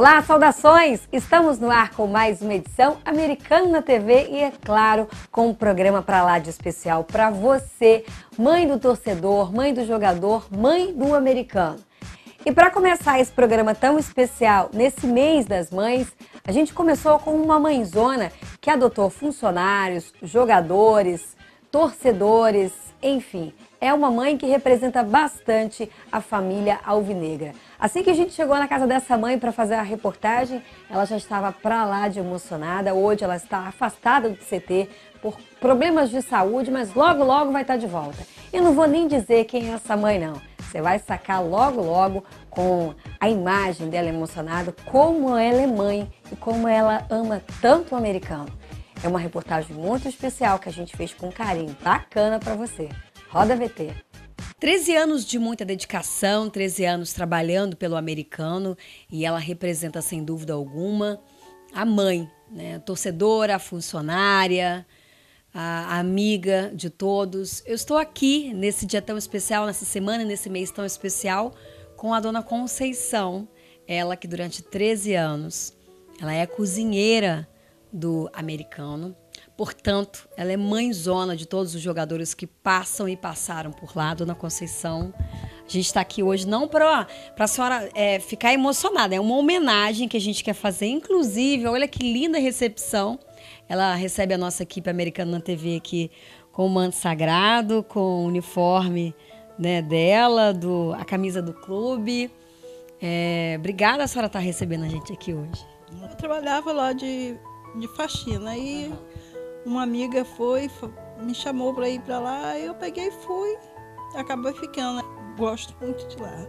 Olá, saudações! Estamos no ar com mais uma edição Americano na TV e, é claro, com um programa pra lá de especial para você, mãe do torcedor, mãe do jogador, mãe do americano. E para começar esse programa tão especial, nesse mês das mães, a gente começou com uma mãezona que adotou funcionários, jogadores, torcedores, enfim. É uma mãe que representa bastante a família alvinegra. Assim que a gente chegou na casa dessa mãe para fazer a reportagem, ela já estava pra lá de emocionada. Hoje ela está afastada do CT por problemas de saúde, mas logo, logo vai estar de volta. Eu não vou nem dizer quem é essa mãe, não. Você vai sacar logo, logo com a imagem dela emocionada, como ela é mãe e como ela ama tanto o americano. É uma reportagem muito especial que a gente fez com carinho, bacana para você. Roda VT. 13 anos de muita dedicação, 13 anos trabalhando pelo americano, e ela representa, sem dúvida alguma, a mãe, né? A torcedora, a funcionária, a amiga de todos. Eu estou aqui nesse dia tão especial, nessa semana, nesse mês tão especial, com a dona Conceição, ela que durante 13 anos, ela é cozinheira do americano. Portanto, ela é mãezona de todos os jogadores que passam e passaram por lá, dona Conceição. A gente está aqui hoje não para a senhora ficar emocionada, é uma homenagem que a gente quer fazer. Inclusive, olha que linda recepção. Ela recebe a nossa equipe Americana na TV aqui com o manto sagrado, com o uniforme, né, dela, a camisa do clube. Obrigada a senhora estar recebendo a gente aqui hoje. Eu trabalhava lá de faxina e uma amiga me chamou para ir para lá, eu peguei e fui, acabei ficando. Gosto muito de lá.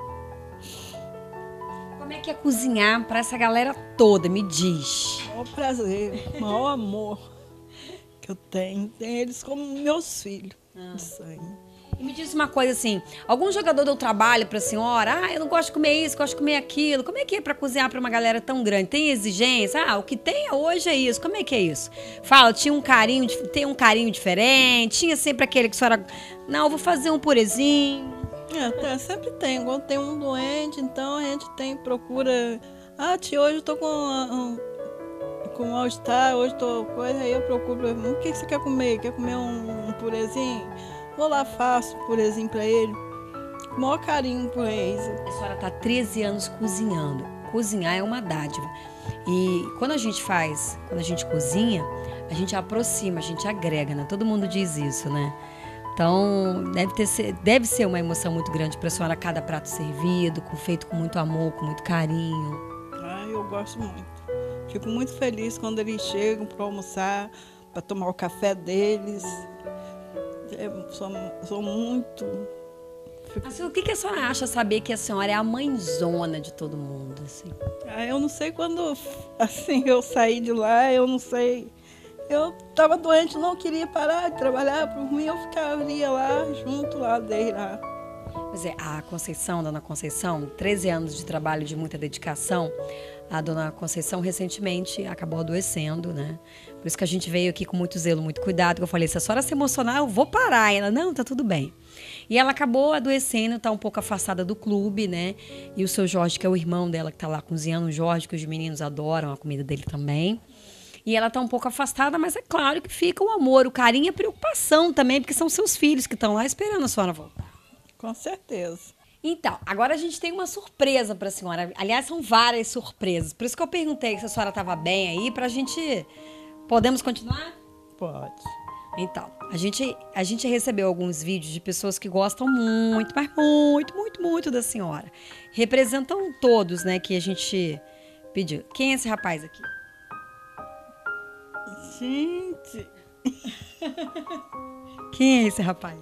Como é que é cozinhar para essa galera toda? Me diz. É um prazer, o maior amor que eu tenho. Tenho eles como meus filhos de sangue. E me diz uma coisa assim, algum jogador deu trabalho pra senhora? Eu não gosto de comer isso, gosto de comer aquilo. Como é que é pra cozinhar pra uma galera tão grande? Tem exigência? O que tem hoje é isso. Como é que é isso? Fala, tem um carinho diferente? Tinha sempre aquele que a senhora... Não, eu vou fazer um purezinho. Sempre tem. Quando tem um doente, então a gente procura... tia, hoje eu tô com mal-estar, hoje tô coisa, aí eu procuro... O que você quer comer? Quer comer um purezinho? Vou lá, faço um purezinho pra ele. Com o maior carinho por eles. A senhora tá 13 anos cozinhando. Cozinhar é uma dádiva. E quando a gente cozinha, a gente aproxima, a gente agrega, né? Todo mundo diz isso, né? Então, deve ser uma emoção muito grande pra senhora cada prato servido, feito com muito amor, com muito carinho. Eu gosto muito. Fico muito feliz quando eles chegam para almoçar, para tomar o café deles. Sou muito... Mas o que a senhora acha saber que a senhora é a mãezona de todo mundo? Assim? Eu não sei quando eu saí de lá, eu não sei. Eu estava doente, não queria parar de trabalhar. Por mim, eu ficaria lá, junto lá, desde lá. Pois é, a Conceição, dona Conceição, 13 anos de trabalho, de muita dedicação. A dona Conceição recentemente acabou adoecendo, né? Por isso que a gente veio aqui com muito zelo, muito cuidado. Eu falei, se a senhora se emocionar, eu vou parar. E ela, não, tá tudo bem. E ela acabou adoecendo, tá um pouco afastada do clube, né? E o seu Jorge, que é o irmão dela, que tá lá cozinhando, o Jorge, que os meninos adoram a comida dele também. E ela tá um pouco afastada, mas é claro que fica o amor, o carinho e a preocupação também, porque são seus filhos que estão lá esperando a senhora voltar. Com certeza. Então, agora a gente tem uma surpresa para a senhora. Aliás, são várias surpresas. Por isso que eu perguntei se a senhora estava bem aí, para a gente... Podemos continuar? Pode. Então, a gente recebeu alguns vídeos de pessoas que gostam muito, mas muito, muito, muito da senhora. Representam todos, né, que a gente pediu. Quem é esse rapaz aqui? Gente! Quem é esse rapaz?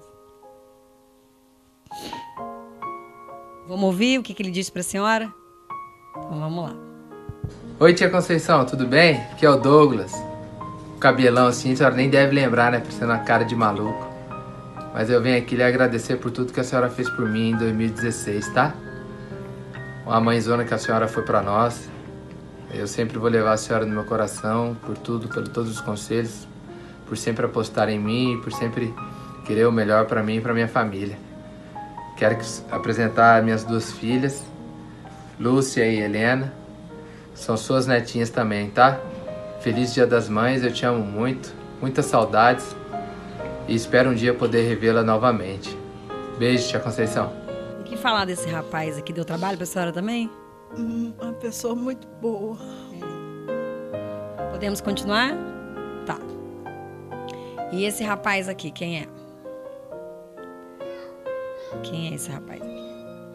Vamos ouvir o que ele disse para a senhora? Então vamos lá. Oi, tia Conceição, tudo bem? Aqui é o Douglas. O cabelão assim, a senhora nem deve lembrar, né? Por ser uma cara de maluco. Mas eu venho aqui lhe agradecer por tudo que a senhora fez por mim em 2016, tá? Uma mãezona que a senhora foi para nós. Eu sempre vou levar a senhora no meu coração, por tudo, por todos os conselhos, por sempre apostar em mim, por sempre querer o melhor para mim e para minha família. Quero apresentar minhas duas filhas, Lúcia e Helena. são suas netinhas também, tá? Feliz Dia das Mães, eu te amo muito, muitas saudades e espero um dia poder revê-la novamente. Beijo, tia Conceição. E que falar desse rapaz aqui? Deu trabalho pra senhora também? Uma pessoa muito boa. Podemos continuar? Tá. E esse rapaz aqui, quem é? Quem é esse rapaz aqui?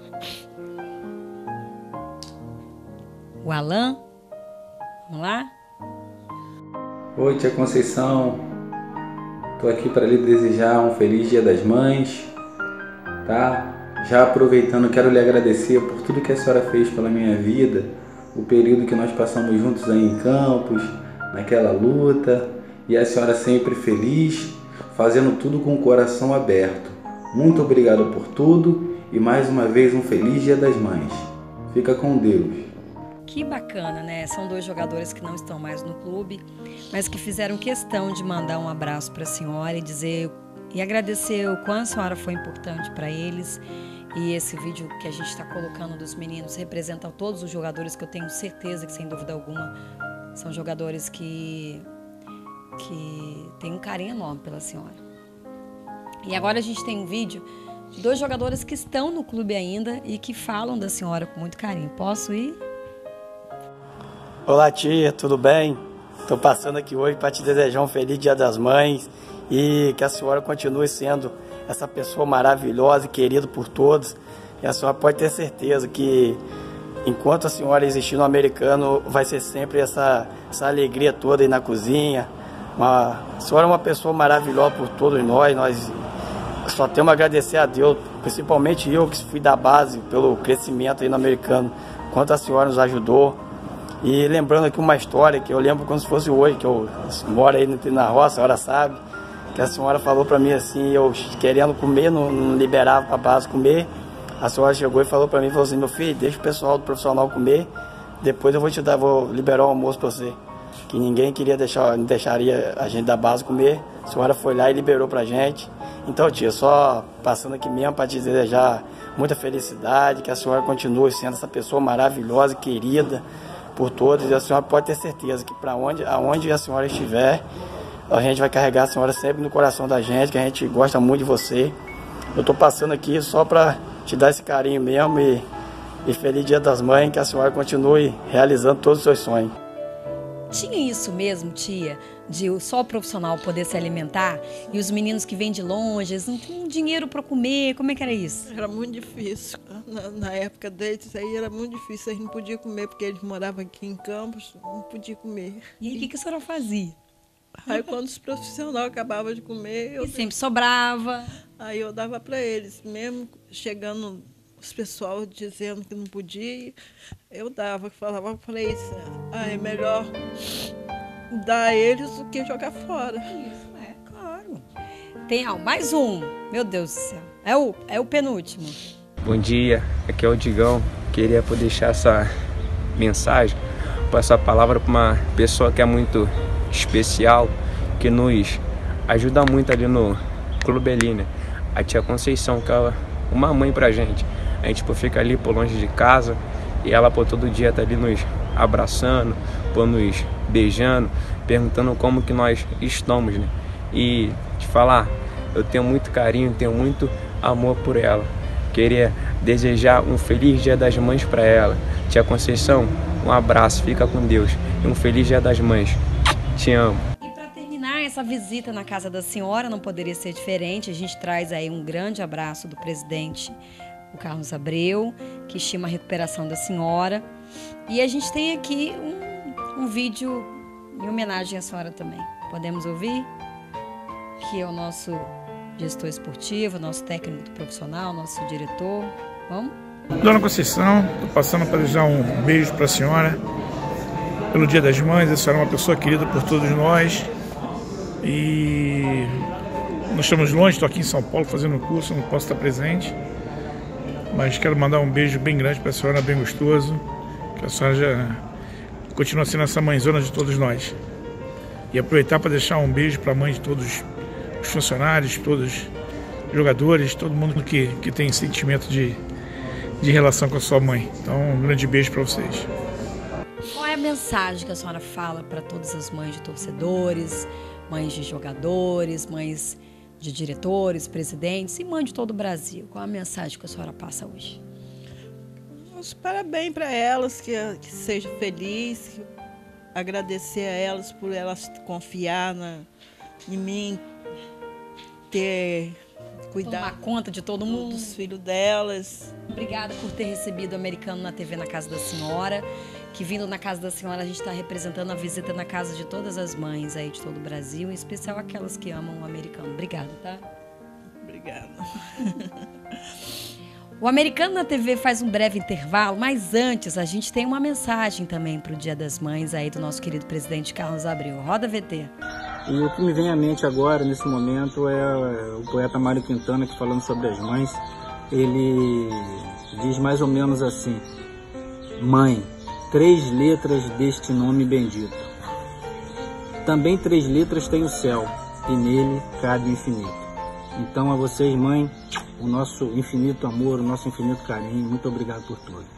O Alan? Vamos lá? Oi, tia Conceição. Tô aqui para lhe desejar um feliz Dia das Mães, tá? Já aproveitando, quero lhe agradecer por tudo que a senhora fez pela minha vida, o período que nós passamos juntos aí em Campos, naquela luta, e a senhora sempre feliz, fazendo tudo com o coração aberto. Muito obrigado por tudo e mais uma vez um feliz Dia das Mães. Fica com Deus. Que bacana, né? São dois jogadores que não estão mais no clube, mas que fizeram questão de mandar um abraço para a senhora e dizer e agradecer o quanto a senhora foi importante para eles. E esse vídeo que a gente está colocando dos meninos representa todos os jogadores que eu tenho certeza que, sem dúvida alguma, são jogadores que têm um carinho enorme pela senhora. E agora a gente tem um vídeo de dois jogadores que estão no clube ainda e que falam da senhora com muito carinho. Posso ir? Olá, tia, tudo bem? Estou passando aqui hoje para te desejar um feliz Dia das Mães e que a senhora continue sendo essa pessoa maravilhosa e querida por todos. E a senhora pode ter certeza que enquanto a senhora existir no Americano, vai ser sempre essa alegria toda aí na cozinha. A senhora é uma pessoa maravilhosa por todos nós só temos a agradecer a Deus, principalmente eu que fui da base pelo crescimento aí no Americano, quanto a senhora nos ajudou. E lembrando aqui uma história que eu lembro como se fosse hoje, que eu moro aí na roça, a senhora sabe, que a senhora falou pra mim assim, eu querendo comer, não liberava pra base comer, a senhora chegou e falou pra mim, falou assim, meu filho, deixa o pessoal do profissional comer, depois eu vou liberar o almoço pra você. Que ninguém não deixaria a gente da base comer, a senhora foi lá e liberou pra gente. Então, tia, só passando aqui mesmo para te desejar muita felicidade, que a senhora continue sendo essa pessoa maravilhosa, querida por todos, e a senhora pode ter certeza que aonde a senhora estiver, a gente vai carregar a senhora sempre no coração da gente, que a gente gosta muito de você. Eu estou passando aqui só para te dar esse carinho mesmo e feliz Dia das Mães, que a senhora continue realizando todos os seus sonhos. Tinha isso mesmo, tia, de só o profissional poder se alimentar e os meninos que vêm de longe, eles não tinham dinheiro para comer, como é que era isso? Era muito difícil. Na época deles aí era muito difícil, a gente não podia comer porque eles moravam aqui em Campos, não podia comer. E aí o que a senhora fazia? Aí quando os profissionais acabavam de comer... E sempre sobrava. Aí eu dava para eles, mesmo chegando os pessoal dizendo que não podia, eu dava, falei isso, é melhor dar a eles do que jogar fora. Isso, claro. Tem mais um, meu Deus do céu, é o penúltimo. Bom dia, aqui é o Digão, queria poder deixar essa mensagem, passar a palavra para uma pessoa que é muito especial, que nos ajuda muito ali no Clube Elina, a tia Conceição, que é uma mãe pra gente. A gente fica ali por longe de casa e ela todo dia tá ali nos abraçando, nos beijando, perguntando como que nós estamos, né? E te falar, eu tenho muito carinho, tenho muito amor por ela. Queria desejar um feliz Dia das Mães para ela. Tia Conceição, um abraço, fica com Deus e um feliz Dia das Mães. Te amo. E para terminar essa visita na casa da senhora, não poderia ser diferente. A gente traz aí um grande abraço do presidente, o Carlos Abreu, que estima a recuperação da senhora. E a gente tem aqui um vídeo em homenagem à senhora também. Podemos ouvir? Que é o nosso gestor esportivo, nosso técnico profissional, nosso diretor. Vamos? Dona Conceição, estou passando para desejar um beijo para a senhora pelo Dia das Mães. A senhora é uma pessoa querida por todos nós. E nós estamos longe, estou aqui em São Paulo fazendo um curso, não posso estar presente. Mas quero mandar um beijo bem grande para a senhora, bem gostoso. Que a senhora já continua sendo essa mãezona de todos nós. E aproveitar para deixar um beijo para a mãe de todos os funcionários, todos os jogadores, todo mundo que tem sentimento de relação com a sua mãe. Então, um grande beijo para vocês. Qual é a mensagem que a senhora fala para todas as mães de torcedores, mães de jogadores, mães de diretores, presidentes e mães de todo o Brasil? Qual a mensagem que a senhora passa hoje? Os parabéns para elas, que seja feliz, agradecer a elas por elas confiar em mim, ter cuidado, tomar conta de todo mundo, dos filhos delas. Obrigada por ter recebido o Americano na TV na casa da senhora, que vindo na casa da senhora a gente está representando a visita na casa de todas as mães aí de todo o Brasil, em especial aquelas que amam o Americano. Obrigada, tá? Obrigada. O Americano na TV faz um breve intervalo, mas antes a gente tem uma mensagem também para o Dia das Mães aí do nosso querido presidente Carlos Abreu. Roda VT. E o que me vem à mente agora, nesse momento, é o poeta Mário Quintana, que falando sobre as mães, ele diz mais ou menos assim: mãe, 3 letras deste nome bendito. Também 3 letras tem o céu, e nele cabe o infinito. Então a vocês, mãe, o nosso infinito amor, o nosso infinito carinho. Muito obrigado por tudo.